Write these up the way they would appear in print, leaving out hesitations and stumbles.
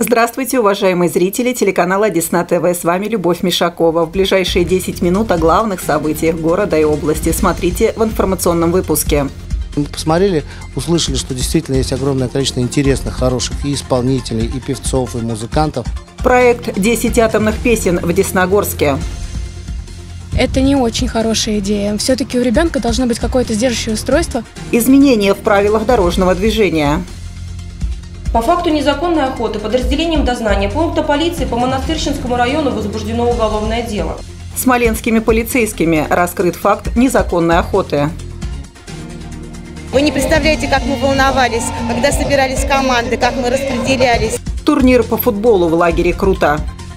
Здравствуйте, уважаемые зрители телеканала Десна ТВ. С вами Любовь Мишакова. В ближайшие 10 минут о главных событиях города и области. Смотрите в информационном выпуске. Мы посмотрели, услышали, что действительно есть огромное количество интересных, хороших и исполнителей, и певцов, и музыкантов. Проект «10 атомных песен» в Десногорске. Это не очень хорошая идея. Все-таки у ребенка должно быть какое-то сдерживающее устройство. Изменения в правилах дорожного движения. По факту незаконной охоты подразделением дознания пункта полиции по Монастырщинскому району возбуждено уголовное дело. Смоленскими полицейскими раскрыт факт незаконной охоты. Вы не представляете, как мы волновались, когда собирались команды, как мы распределялись. Турнир по футболу в лагере «Круто».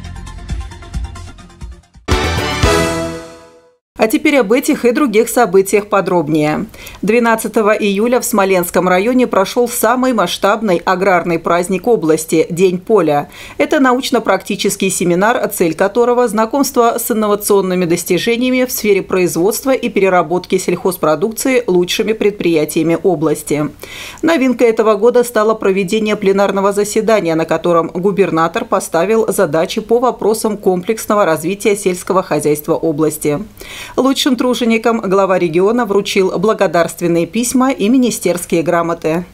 А теперь об этих и других событиях подробнее. 12 июля в Смоленском районе прошел самый масштабный аграрный праздник области – День поля. Это научно-практический семинар, цель которого – знакомство с инновационными достижениями в сфере производства и переработки сельхозпродукции лучшими предприятиями области. Новинкой этого года стало проведение пленарного заседания, на котором губернатор поставил задачи по вопросам комплексного развития сельского хозяйства области. Лучшим труженикам глава региона вручил благодарственные письма и министерские грамоты.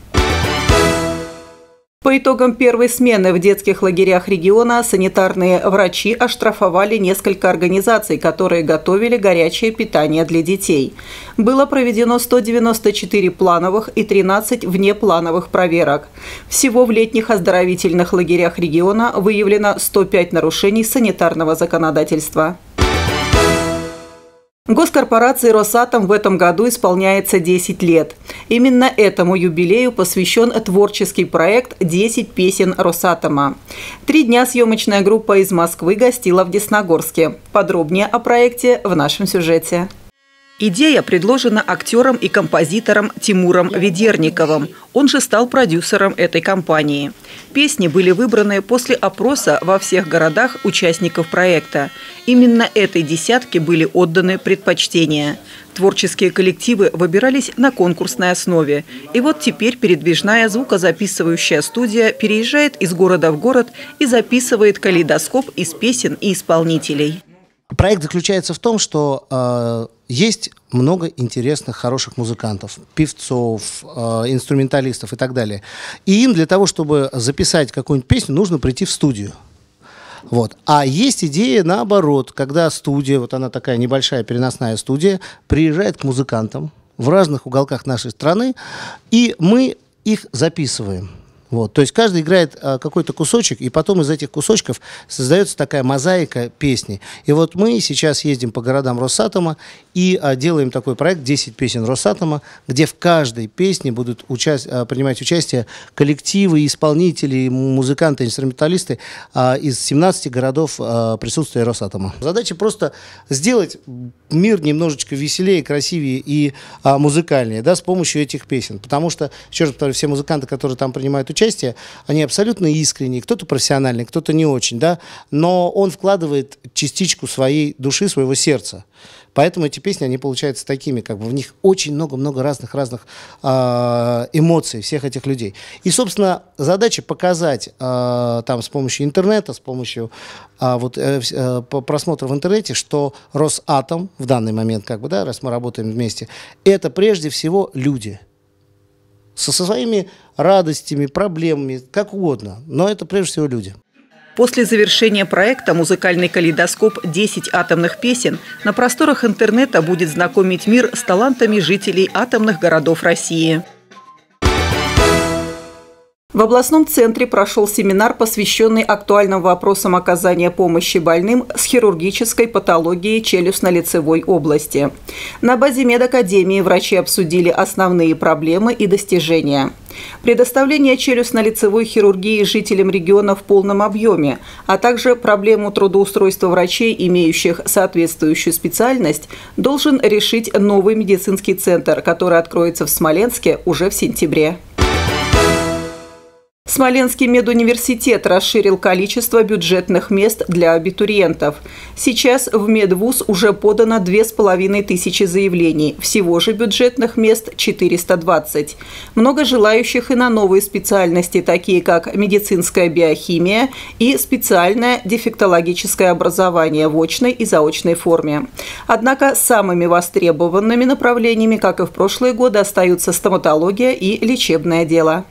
По итогам первой смены в детских лагерях региона санитарные врачи оштрафовали несколько организаций, которые готовили горячее питание для детей. Было проведено 194 плановых и 13 внеплановых проверок. Всего в летних оздоровительных лагерях региона выявлено 105 нарушений санитарного законодательства. Госкорпорации «Росатом» в этом году исполняется 10 лет. Именно этому юбилею посвящен творческий проект «10 песен Росатома». 3 дня съемочная группа из Москвы гостила в Десногорске. Подробнее о проекте в нашем сюжете. Идея предложена актером и композитором Тимуром Ведерниковым. Он же стал продюсером этой компании. Песни были выбраны после опроса во всех городах участников проекта. Именно этой десятке были отданы предпочтения. Творческие коллективы выбирались на конкурсной основе. И вот теперь передвижная звукозаписывающая студия переезжает из города в город и записывает калейдоскоп из песен и исполнителей. Проект заключается в том, что есть много интересных, хороших музыкантов, певцов, инструменталистов и так далее. И им для того, чтобы записать какую-нибудь песню, нужно прийти в студию. Вот. А есть идея наоборот, когда студия, вот она такая небольшая переносная студия, приезжает к музыкантам в разных уголках нашей страны, и мы их записываем. Вот. То есть каждый играет какой-то кусочек, и потом из этих кусочков создается такая мозаика песни. И вот мы сейчас ездим по городам Росатома и делаем такой проект «10 песен Росатома», где в каждой песне будут принимать участие коллективы, исполнители, музыканты, инструменталисты из 17 городов присутствия Росатома. Задача просто сделать мир немножечко веселее, красивее и музыкальнее, да, с помощью этих песен. Потому что, еще раз повторю, все музыканты, которые там принимают участие, они абсолютно искренние, кто-то профессиональный, кто-то не очень, да, но он вкладывает частичку своей души, своего сердца. Поэтому эти песни, они получаются такими, как бы в них очень много разных эмоций всех этих людей. И, собственно, задача показать там с помощью интернета, с помощью просмотра в интернете, что Росатом в данный момент, как бы, да, раз мы работаем вместе, это прежде всего люди. Со своими радостями, проблемами, как угодно. Но это прежде всего люди. После завершения проекта музыкальный калейдоскоп «10 атомных песен» на просторах интернета будет знакомить мир с талантами жителей атомных городов России. В областном центре прошел семинар, посвященный актуальным вопросам оказания помощи больным с хирургической патологией челюстно-лицевой области. На базе медакадемии врачи обсудили основные проблемы и достижения. Предоставление челюстно-лицевой хирургии жителям региона в полном объеме, а также проблему трудоустройства врачей, имеющих соответствующую специальность, должен решить новый медицинский центр, который откроется в Смоленске уже в сентябре. Смоленский медуниверситет расширил количество бюджетных мест для абитуриентов. Сейчас в медвуз уже подано 2500 заявлений. Всего же бюджетных мест 420. Много желающих и на новые специальности, такие как медицинская биохимия и специальное дефектологическое образование в очной и заочной форме. Однако самыми востребованными направлениями, как и в прошлые годы, остаются стоматология и лечебное дело.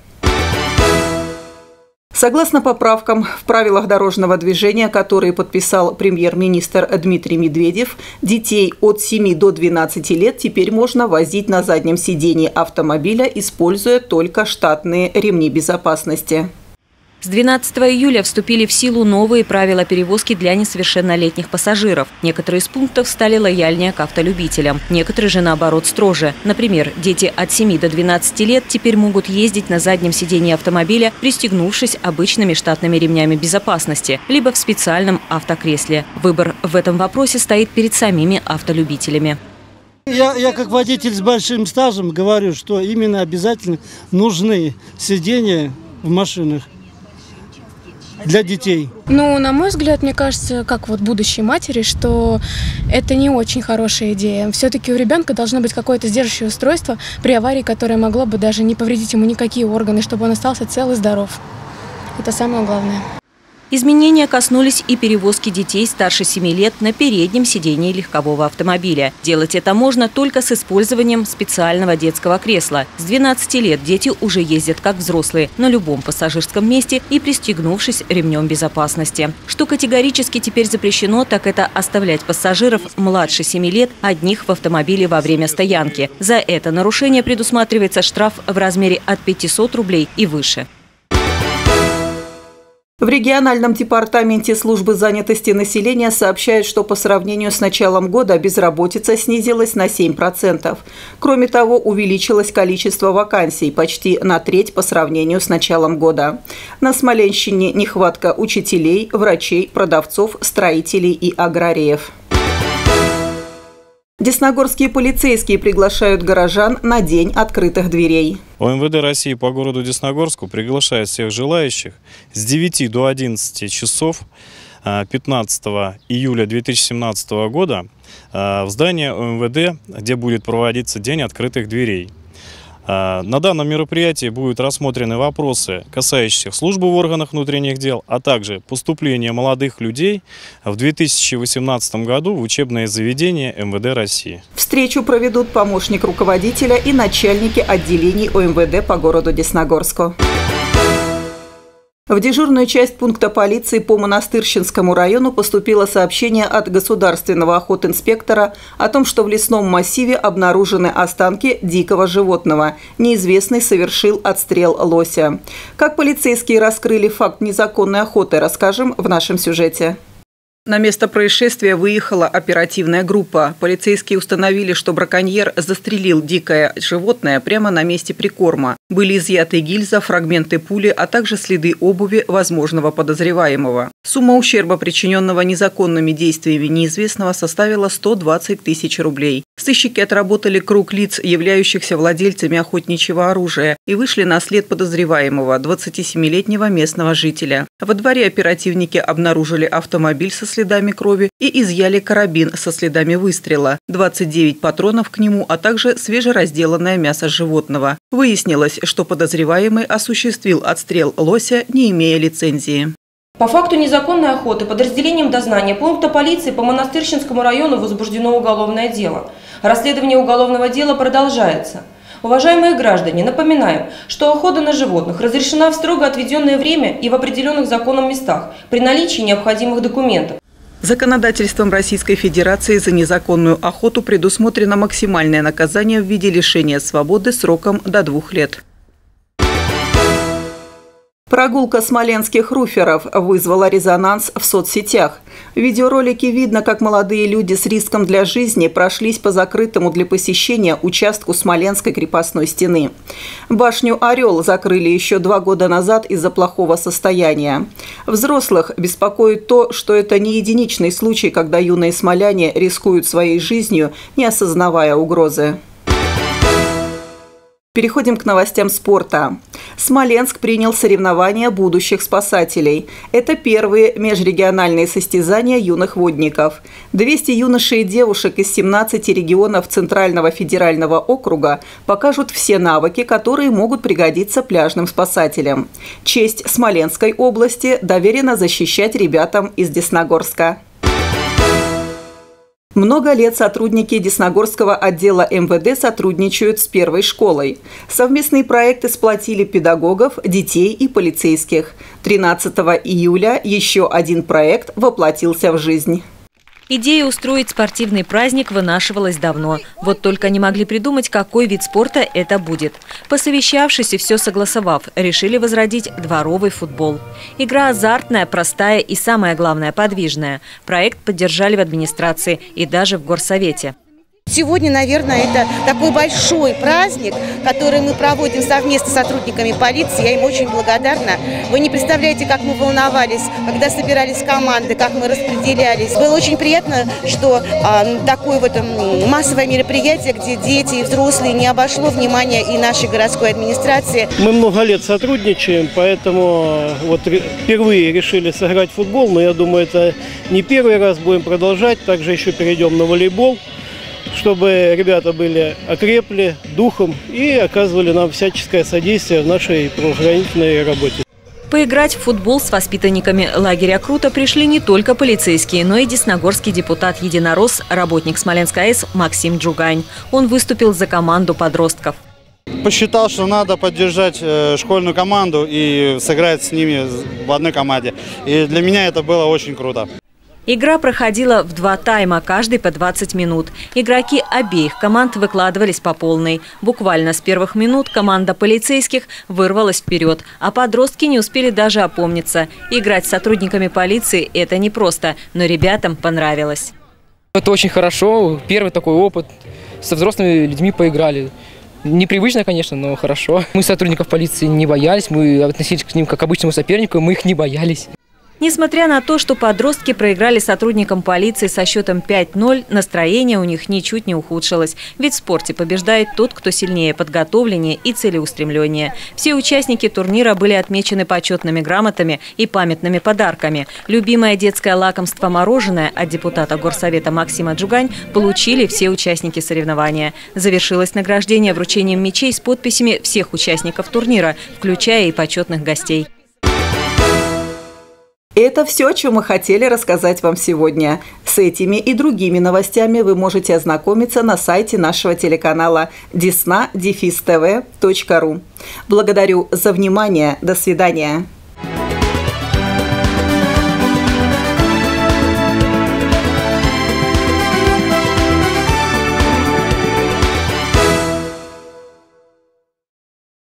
Согласно поправкам в правилах дорожного движения, которые подписал премьер-министр Дмитрий Медведев, детей от 7 до 12 лет теперь можно возить на заднем сидении автомобиля, используя только штатные ремни безопасности. С 12 июля вступили в силу новые правила перевозки для несовершеннолетних пассажиров. Некоторые из пунктов стали лояльнее к автолюбителям, некоторые же, наоборот, строже. Например, дети от 7 до 12 лет теперь могут ездить на заднем сидении автомобиля, пристегнувшись обычными штатными ремнями безопасности, либо в специальном автокресле. Выбор в этом вопросе стоит перед самими автолюбителями. Я как водитель с большим стажем говорю, что именно обязательно нужны сиденья в машинах для детей. Ну, на мой взгляд, мне кажется, как вот будущей матери, что это не очень хорошая идея. Все-таки у ребенка должно быть какое-то сдерживающее устройство при аварии, которое могло бы даже не повредить ему никакие органы, чтобы он остался цел и здоров. Это самое главное. Изменения коснулись и перевозки детей старше 7 лет на переднем сидении легкового автомобиля. Делать это можно только с использованием специального детского кресла. С 12 лет дети уже ездят как взрослые на любом пассажирском месте и пристегнувшись ремнем безопасности. Что категорически теперь запрещено, так это оставлять пассажиров младше 7 лет одних в автомобиле во время стоянки. За это нарушение предусматривается штраф в размере от 500 рублей и выше. В региональном департаменте службы занятости населения сообщают, что по сравнению с началом года безработица снизилась на 7%. Кроме того, увеличилось количество вакансий почти на треть по сравнению с началом года. На Смоленщине нехватка учителей, врачей, продавцов, строителей и аграриев. Десногорские полицейские приглашают горожан на День открытых дверей. ОМВД России по городу Десногорску приглашает всех желающих с 9 до 11 часов 15 июля 2017 года в здание ОМВД, где будет проводиться День открытых дверей. На данном мероприятии будут рассмотрены вопросы, касающиеся службы в органах внутренних дел, а также поступления молодых людей в 2018 году в учебное заведение МВД России. Встречу проведут помощник руководителя и начальники отделений ОМВД по городу Десногорску. В дежурную часть пункта полиции по Монастырщинскому району поступило сообщение от государственного охотинспектора о том, что в лесном массиве обнаружены останки дикого животного. Неизвестный совершил отстрел лося. Как полицейские раскрыли факт незаконной охоты, расскажем в нашем сюжете. На место происшествия выехала оперативная группа. Полицейские установили, что браконьер застрелил дикое животное прямо на месте прикорма. Были изъяты гильза, фрагменты пули, а также следы обуви возможного подозреваемого. Сумма ущерба, причиненного незаконными действиями неизвестного, составила 120 тысяч рублей. Сыщики отработали круг лиц, являющихся владельцами охотничьего оружия, и вышли на след подозреваемого, 27-летнего местного жителя. Во дворе оперативники обнаружили автомобиль со следами крови и изъяли карабин со следами выстрела, 29 патронов к нему, а также свежеразделанное мясо животного. Выяснилось, что подозреваемый осуществил отстрел лося, не имея лицензии. По факту незаконной охоты подразделением дознания пункта полиции по Монастырщинскому району возбуждено уголовное дело. Расследование уголовного дела продолжается. Уважаемые граждане, напоминаем, что охота на животных разрешена в строго отведенное время и в определенных законом местах при наличии необходимых документов. Законодательством Российской Федерации за незаконную охоту предусмотрено максимальное наказание в виде лишения свободы сроком до 2 лет. Прогулка смоленских руферов вызвала резонанс в соцсетях. В видеоролике видно, как молодые люди с риском для жизни прошлись по закрытому для посещения участку Смоленской крепостной стены. Башню «Орел» закрыли еще 2 года назад из-за плохого состояния. Взрослых беспокоит то, что это не единичный случай, когда юные смоляне рискуют своей жизнью, не осознавая угрозы. Переходим к новостям спорта. Смоленск принял соревнования будущих спасателей. Это первые межрегиональные состязания юных водников. 200 юношей и девушек из 17 регионов Центрального федерального округа покажут все навыки, которые могут пригодиться пляжным спасателям. Честь Смоленской области доверена защищать ребятам из Десногорска. Много лет сотрудники Десногорского отдела МВД сотрудничают с первой школой. Совместные проекты сплотили педагогов, детей и полицейских. 13 июля еще один проект воплотился в жизнь. Идея устроить спортивный праздник вынашивалась давно. Вот только не могли придумать, какой вид спорта это будет. Посовещавшись и все согласовав, решили возродить дворовый футбол. Игра азартная, простая и, самое главное, подвижная. Проект поддержали в администрации и даже в горсовете. Сегодня, наверное, это такой большой праздник, который мы проводим совместно с сотрудниками полиции. Я им очень благодарна. Вы не представляете, как мы волновались, когда собирались команды, как мы распределялись. Было очень приятно, что такое вот массовое мероприятие, где дети и взрослые, не обошло внимания и нашей городской администрации. Мы много лет сотрудничаем, поэтому вот впервые решили сыграть в футбол, но я думаю, это не первый раз, будем продолжать. Также еще перейдем на волейбол, чтобы ребята были окрепли духом и оказывали нам всяческое содействие в нашей правоохранительной работе. Поиграть в футбол с воспитанниками лагеря Круто пришли не только полицейские, но и десногорский депутат-единорос, работник Смоленской АЭС Максим Джугань. Он выступил за команду подростков. Посчитал, что надо поддержать школьную команду и сыграть с ними в одной команде. И для меня это было очень круто. Игра проходила в 2 тайма, каждый по 20 минут. Игроки обеих команд выкладывались по полной. Буквально с первых минут команда полицейских вырвалась вперед, а подростки не успели даже опомниться. Играть с сотрудниками полиции – это непросто, но ребятам понравилось. Это очень хорошо. Первый такой опыт. Со взрослыми людьми поиграли. Непривычно, конечно, но хорошо. Мы сотрудников полиции не боялись, мы относились к ним как к обычному сопернику, мы их не боялись. Несмотря на то, что подростки проиграли сотрудникам полиции со счетом 5-0, настроение у них ничуть не ухудшилось. Ведь в спорте побеждает тот, кто сильнее, подготовленнее и целеустремленнее. Все участники турнира были отмечены почетными грамотами и памятными подарками. Любимое детское лакомство мороженое от депутата горсовета Максима Джугань получили все участники соревнования. Завершилось награждение вручением мячей с подписями всех участников турнира, включая и почетных гостей. Это все, о чем мы хотели рассказать вам сегодня. С этими и другими новостями вы можете ознакомиться на сайте нашего телеканала desna-tv.ru. Благодарю за внимание. До свидания.